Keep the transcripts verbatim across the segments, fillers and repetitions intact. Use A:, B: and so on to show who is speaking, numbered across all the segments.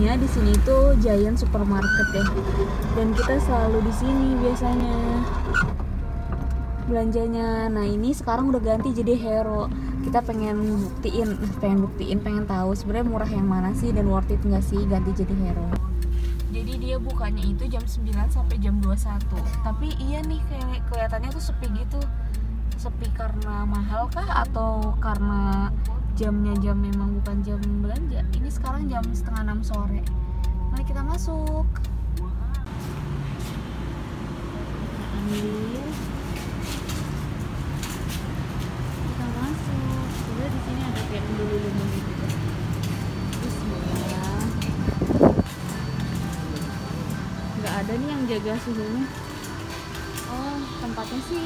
A: Sebenarnya di sini tuh Giant supermarket ya, dan kita selalu di sini biasanya belanjanya. Nah ini sekarang udah ganti jadi Hero. Kita pengen buktiin, pengen buktiin, pengen tahu sebenarnya murah yang mana sih dan worth it nggak sih ganti jadi Hero. Jadi dia bukanya itu jam sembilan sampai jam dua puluh satu. Tapi iya nih kayak kelihatannya tuh sepi gitu. Sepi karena mahal kah atau karena jamnya jam memang bukan jam belanja? Ini sekarang jam setengah enam sore. Mari kita masuk. Ambil. Kita masuk. Sebenarnya di sini ada kayak dulu-dulu gitu. Bismillah. Nggak ada nih yang jaga suhunya. Oh, tempatnya sih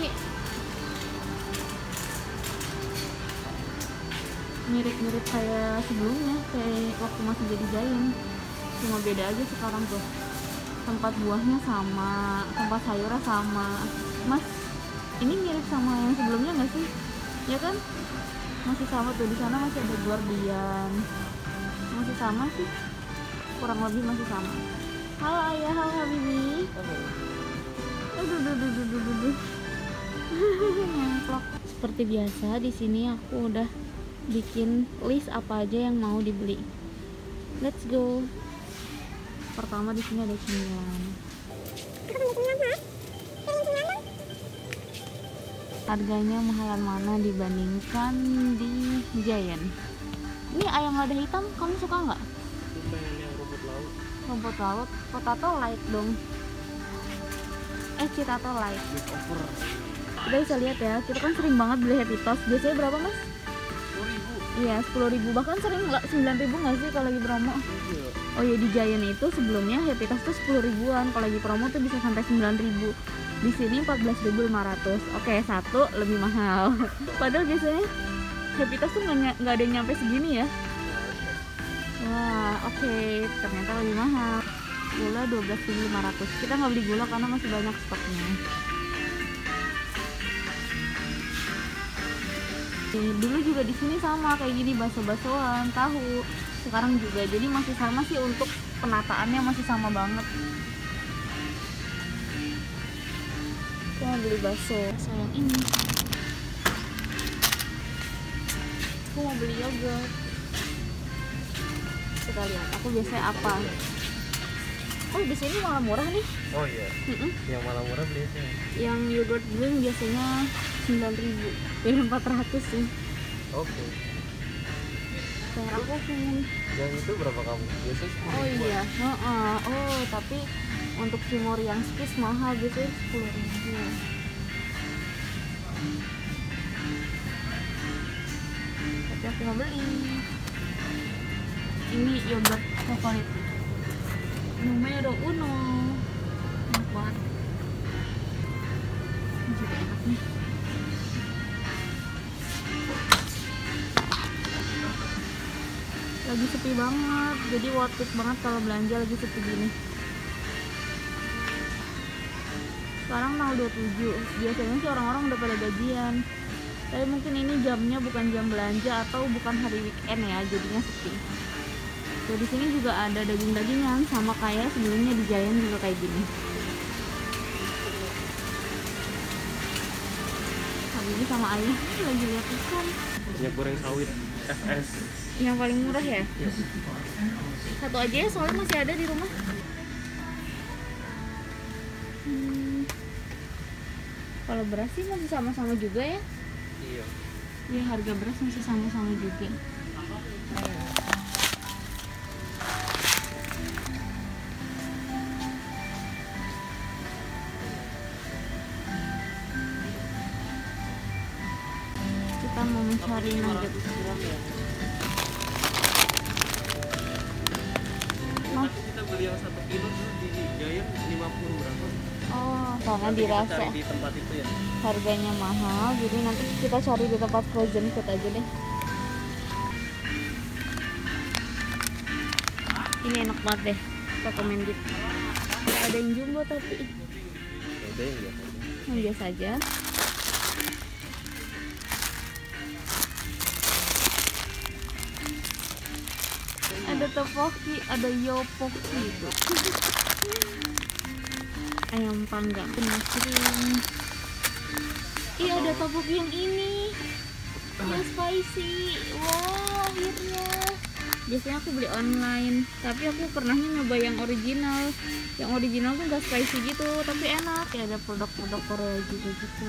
A: mirip-mirip kayak sebelumnya, kayak waktu masih jadi Giant. Cuma beda aja sekarang tuh. Tempat buahnya sama, tempat sayurnya sama. Mas, ini mirip sama yang sebelumnya nggak sih? Ya kan? Masih sama tuh, di sana masih ada Guardian. Masih sama sih. Kurang lebih masih sama. Halo ayah, halo Habibi. Aduh, aduh, aduh, aduh, aduh, aduh. Ngeplok. Seperti biasa di sini aku udah bikin list apa aja yang mau dibeli. Let's go. Pertama di sini ada cemilan. Harganya mahalan mana dibandingkan di Giant? Ini ayam lada hitam, kamu suka nggak?
B: Pengen yang rumput laut.
A: Rumput laut, potato light dong. Eh, potato light.
B: Over.
A: Kita bisa lihat ya, kita kan sering banget beli Happy Toast. Biasanya berapa mas?
B: sepuluh ribu.
A: Iya, sepuluh ribu. Bahkan sering sembilan ribu nggak sih kalau lagi promo?
B: Iya.
A: Oh iya, di Giant itu sebelumnya Happy Toast tuh sepuluh ribuan. Kalau lagi promo tuh bisa sampai sembilan ribu. Di sini empat belas ribu lima ratus. Oke, satu lebih mahal. Padahal biasanya Happy Toast tuh nggak ada yang nyampe segini ya. Wah, oke, okay. Ternyata lebih mahal. Gula dua belas ribu lima ratus. Kita nggak beli gula karena masih banyak stoknya. Dulu juga di sini sama kayak gini, bakso-baksoan, tahu. Sekarang juga, jadi masih sama sih, untuk penataannya masih sama banget. Kita mau beli bakso sayang ini. Aku mau beli yogurt. Kita lihat, aku biasanya apa? Oh, di sini malah murah nih.
B: Oh iya.
A: Mm-mm.
B: Yang malah murah beli itu.
A: Yang yogurt green biasanya sembilan ribu, beda empat ratus sih.
B: Oke. Okay.
A: Kayak aku pengen.
B: Yang itu berapa kamu? Biasanya sepuluh
A: Oh
B: ribu.
A: iya. Uh-uh. Oh, tapi untuk Cimor yang squeeze mahal, biasanya sepuluh ribu. Tapi aku mau beli. Ini yogurt favorit. Numero uno. Enak banget. Ini juga enak nih. Lagi sepi banget, jadi worth it banget kalau belanja lagi sepi gini. Sekarang tanggal dua puluh tujuh, biasanya sih orang-orang udah pada gajian. Tapi mungkin ini jamnya bukan jam belanja atau bukan hari weekend ya, jadinya sepi. Tuh, di sini juga ada daging-dagingan, sama kayak sebelumnya di Giant juga kayak gini. Habis sama ayah lagi lihat ikan.
B: Minyak goreng sawit F S.
A: Yang paling murah ya?
B: Yes.
A: Satu aja ya, soalnya masih ada di rumah. Hmm. Kalau beras sih masih sama-sama juga ya?
B: Iya.
A: Ya, harga beras masih sama-sama juga. Kita mau mencari nugget. Mas,
B: Kita beli yang satu kilo tuh di Giant lima puluh berapa?
A: oh, karena
B: Nanti kita
A: dirasa
B: cari di tempat itu ya.
A: harganya mahal, jadi nanti kita cari di tempat frozen food aja deh. Ini enak banget deh, recommended. Gak ada yang jumbo tapi
B: Ada yang biasa.
A: yang biasa aja. Ada ada topoki, ada yopoki itu. Ayam panggang kering. Ih, ada topoki yang ini yang spicy. Wow, akhirnya. Biasanya aku beli online, tapi aku pernahnya nyoba yang original. Yang original tuh gak spicy gitu, tapi enak. Ya ada produk-produk Korea juga gitu.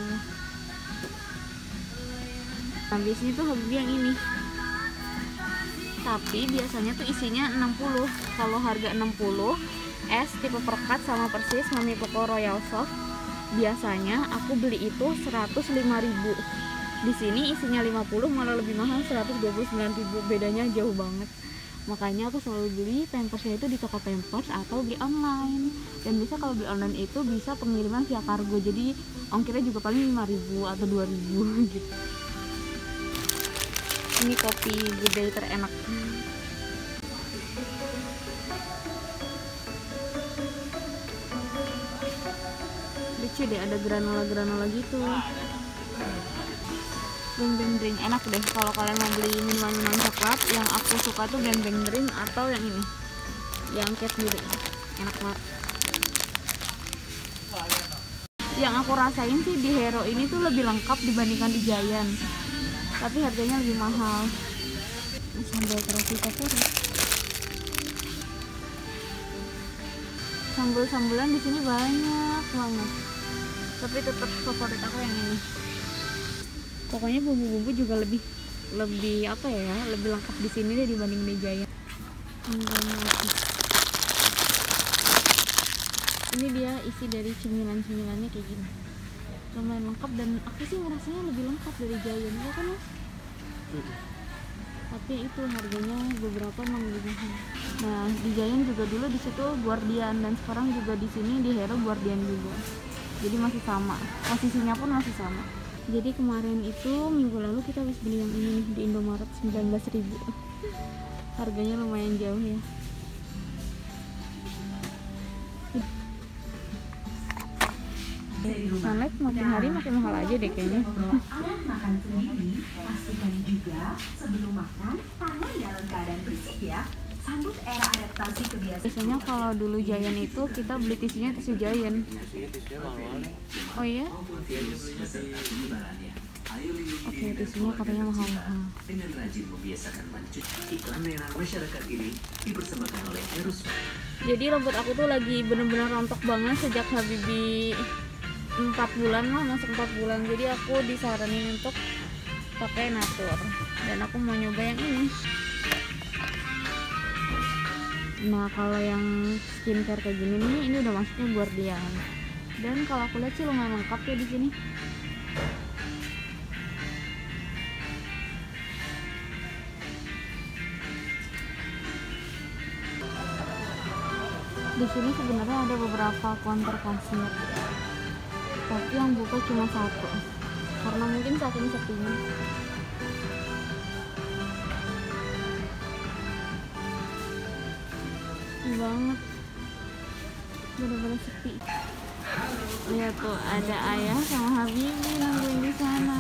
A: Nah, biasanya tuh Habibie yang ini. Tapi biasanya tuh isinya enam puluh. Kalau harga enam puluh, es tipe perekat sama persis Mami Koko Royal Soft, biasanya aku beli itu seratus lima ribu. Di sini isinya lima puluh, malah lebih mahal seratus dua puluh sembilan ribu. Bedanya jauh banget. Makanya aku selalu beli pampersnya itu di toko pampers atau beli online. Dan bisa kalau beli online itu bisa pengiriman via kargo. Jadi ongkirnya juga paling lima ribu atau dua ribu gitu. Ini kopi good day terenak. Lucu deh, ada granola-granola gitu. Beng Beng Drink enak deh kalau kalian mau beli minuman-minuman coklat. Yang aku suka tuh Beng Beng Drink atau yang ini, yang Cadbury, enak banget. Yang aku rasain sih di Hero ini tuh lebih lengkap dibandingkan di Giant, tapi harganya lebih mahal. Sambal terasi favorit. Sambal-sambalan di sini banyak banget, tapi tetap favorit aku yang ini. Pokoknya bumbu-bumbu juga lebih lebih apa ya, lebih lengkap di sini deh dibanding di Giant. Ini dia isi dari cemilan-cemilannya kayak gini, lumayan lengkap dan aku sih ngerasanya lebih lengkap dari Giant ya kan Mas? Tapi itu harganya beberapa emang lebih mahal. Nah di Giant juga dulu di situ Guardian, dan sekarang juga di sini di Hero Guardian juga. Jadi masih sama, posisinya pun masih sama. Jadi kemarin itu minggu lalu kita habis beli yang ini di Indomaret sembilan belas ribu. Harganya lumayan jauh ya. Sunlight makin hari makin mahal aja deh kayaknya.
C: Alat makan sendiri, pastikan juga sebelum makan tangan dalam keadaan bersih ya. Sambut era adaptasi kebiasaan.
A: Biasanya kalau dulu Giant itu kita beli tisunya tisu Giant. Oh iya? Oke, tisunya katanya mahal-mahal.
C: Dengan rajin membiasakan mencuci, iklan layanan masyarakat ini dipersembahkan oleh Erus.
A: Jadi rambut aku tuh lagi bener-bener rontok banget sejak Habibie empat bulan lah, masuk empat bulan. Jadi aku disaranin untuk pakai Natur, dan aku mau nyoba yang ini. Nah kalau yang skincare kayak gini nih, ini udah masuknya Guardian. Dan kalau aku lihat sih lumayan lengkap ya di sini. Di sini sebenarnya ada beberapa counter kasir, tapi yang buka cuma satu, karena mungkin saat ini sepinya. Banget, bener-bener sepi. Lihat tuh, ada ayah sama Habibie nungguin di sana.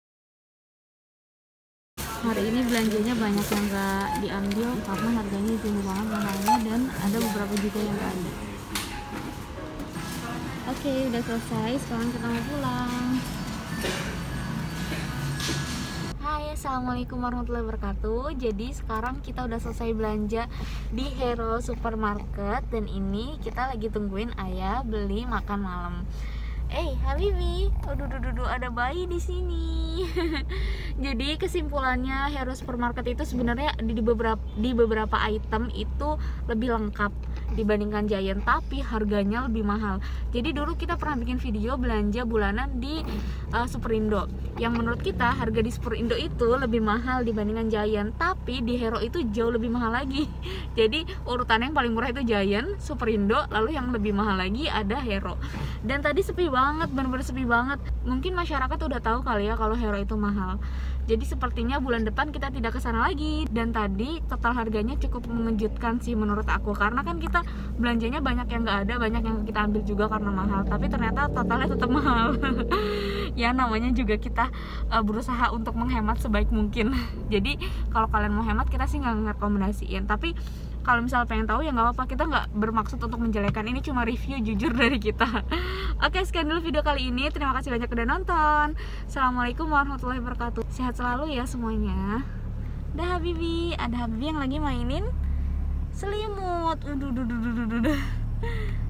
A: Hari ini belanjanya banyak yang gak diambil karena harganya tinggi banget mahalnya, dan ada beberapa juga yang gak ada. Oke, udah selesai, sekarang kita mau pulang. Hai, assalamualaikum warahmatullahi wabarakatuh. Jadi sekarang kita udah selesai belanja di Hero Supermarket, dan ini kita lagi tungguin ayah beli makan malam. Eh, hey, Habibie, aduh, aduh, aduh, ada bayi di sini. Jadi kesimpulannya Hero Supermarket itu sebenarnya di beberapa di beberapa item itu lebih lengkap dibandingkan Giant, tapi harganya lebih mahal. Jadi dulu kita pernah bikin video belanja bulanan di uh, Superindo, yang menurut kita harga di Superindo itu lebih mahal dibandingkan Giant, tapi di Hero itu jauh lebih mahal lagi. Jadi urutan yang paling murah itu Giant, Superindo, lalu yang lebih mahal lagi ada Hero. Dan tadi sepi banget, bener-bener sepi banget. mungkin masyarakat udah tahu kali ya kalau hero itu mahal. Jadi sepertinya bulan depan kita tidak kesana lagi. Dan tadi total harganya cukup mengejutkan sih menurut aku, karena kan kita belanjanya banyak yang nggak ada, banyak yang kita ambil juga karena mahal, tapi ternyata totalnya tetap mahal. Ya namanya juga kita uh, berusaha untuk menghemat sebaik mungkin. Jadi kalau kalian mau hemat, kita sih nggak ngerekomendasiin, tapi kalau misalnya pengen tahu ya nggak apa-apa, kita nggak bermaksud untuk menjelekan, ini cuma review jujur dari kita. Oke, sekian dulu video kali ini, terima kasih banyak udah nonton. Assalamualaikum warahmatullahi wabarakatuh, sehat selalu ya semuanya. Dah Habibi, ada Habibi yang lagi mainin selimut. Uduh, uduh, uduh, uduh, uduh.